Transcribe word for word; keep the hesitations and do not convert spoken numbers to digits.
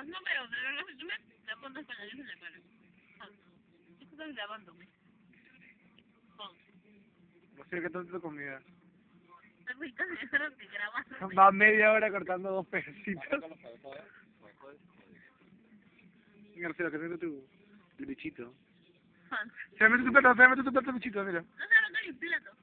No, no veo, de verdad, si tú me te pones para allá, yo se le paro. Es que están grabándome. No sé qué tanto comida. Está rico, dijeron que grabando. Va media hora cortando dos pedacitos. García, que tengo tu el bichito. Se mete tu plato, se mete tu plato, bichito, mira. No se me cae un plato.